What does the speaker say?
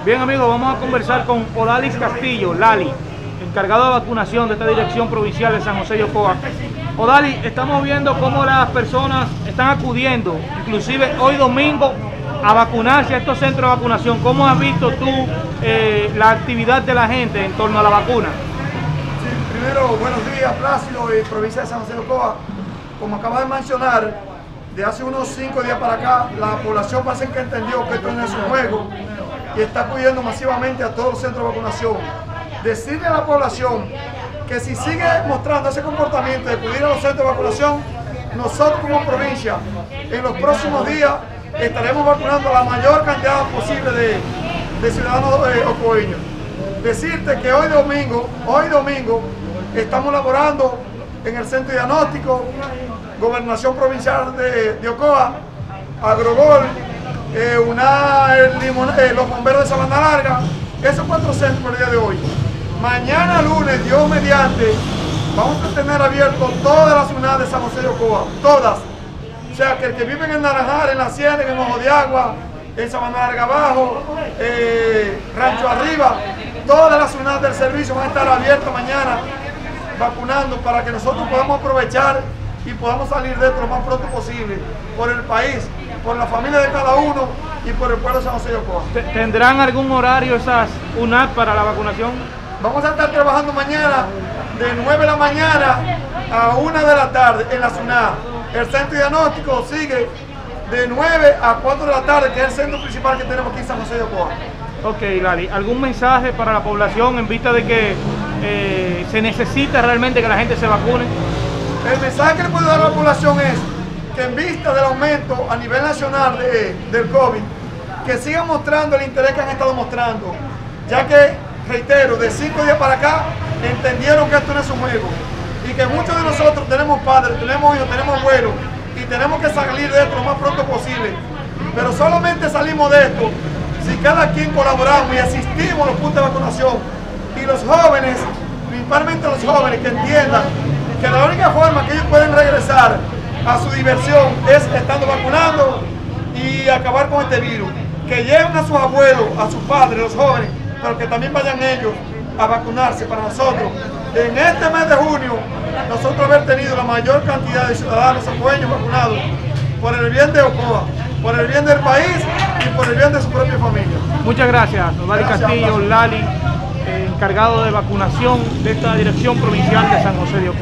Bien amigos, vamos a conversar con Odalis Castillo, Lali, encargado de vacunación de esta dirección provincial de San José de Ocoa. Odalis, estamos viendo cómo las personas están acudiendo, inclusive hoy domingo, a vacunarse a estos centros de vacunación. ¿Cómo has visto tú la actividad de la gente en torno a la vacuna? Sí, primero, buenos días, Plácido, provincia de San José de Ocoa. Como acaba de mencionar, de hace unos 5 días para acá, la población parece que entendió que esto no es un juego y está acudiendo masivamente a todos los centros de vacunación. Decirle a la población que si sigue mostrando ese comportamiento de acudir a los centros de vacunación, nosotros como provincia, en los próximos días, estaremos vacunando a la mayor cantidad posible de ciudadanos ocoeños. Decirte que hoy domingo, estamos laborando en el centro diagnóstico, Gobernación Provincial de Ocoa, Agrogol, los bomberos de Sabana Larga, esos 4 centros por el día de hoy. Mañana lunes, Dios mediante, vamos a tener abierto todas las unidades de San José de Ocoa, todas. O sea, que el que vive en Naranjal, en La Ciénaga, en Ojo de Agua, en Sabana Larga Abajo, Rancho Arriba, todas las unidades del servicio van a estar abiertas mañana vacunando para que nosotros podamos aprovechar y podamos salir de esto lo más pronto posible por el país, por la familia de cada uno y por el pueblo de San José de Ocoa. ¿Tendrán algún horario esas UNAD para la vacunación? Vamos a estar trabajando mañana de 9 de la mañana a 1 de la tarde en la UNAD. El centro diagnóstico sigue de 9 a 4 de la tarde, que es el centro principal que tenemos aquí en San José de Ocoa. Ok, Lali, ¿algún mensaje para la población en vista de que se necesita realmente que la gente se vacune? El mensaje que le puedo dar a la población es que en vista del aumento a nivel nacional del COVID, que sigan mostrando el interés que han estado mostrando, ya que, reitero, de 5 días para acá entendieron que esto no es un juego y que muchos de nosotros tenemos padres, tenemos hijos, tenemos abuelos y tenemos que salir de esto lo más pronto posible. Pero solamente salimos de esto si cada quien colaboramos y asistimos a los puntos de vacunación y los jóvenes, principalmente los jóvenes, que entiendan que la única forma que ellos pueden regresar a su diversión es estando vacunando y acabar con este virus. Que lleven a sus abuelos, a sus padres, los jóvenes, pero que también vayan ellos a vacunarse para nosotros. En este mes de junio, nosotros haber tenido la mayor cantidad de ciudadanos ocoeños vacunados por el bien de Ocoa, por el bien del país y por el bien de su propia familia. Muchas gracias, Odalis Castillo, Lali, encargado de vacunación de esta dirección provincial de San José de Ocoa.